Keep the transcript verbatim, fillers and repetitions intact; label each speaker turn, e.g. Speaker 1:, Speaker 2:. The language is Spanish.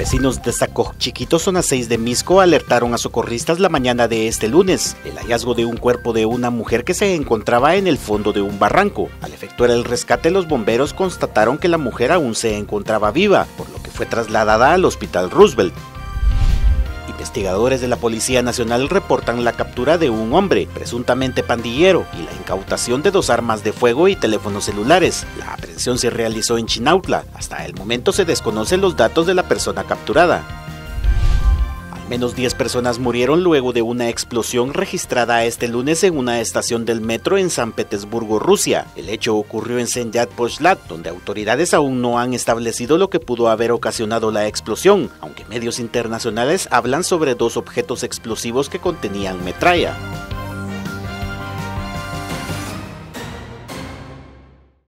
Speaker 1: Vecinos de Zacochiquito, zona seis de Misco, alertaron a socorristas la mañana de este lunes el hallazgo de un cuerpo de una mujer que se encontraba en el fondo de un barranco. Al efectuar el rescate, los bomberos constataron que la mujer aún se encontraba viva, por lo que fue trasladada al Hospital Roosevelt. Investigadores de la Policía Nacional reportan la captura de un hombre, presuntamente pandillero, y la incautación de dos armas de fuego y teléfonos celulares. La aprehensión se realizó en Chinautla. Hasta el momento se desconocen los datos de la persona capturada. Al menos diez personas murieron luego de una explosión registrada este lunes en una estación del metro en San Petersburgo, Rusia. El hecho ocurrió en Semyat-Pozhlat, donde autoridades aún no han establecido lo que pudo haber ocasionado la explosión, aunque medios internacionales hablan sobre dos objetos explosivos que contenían metralla.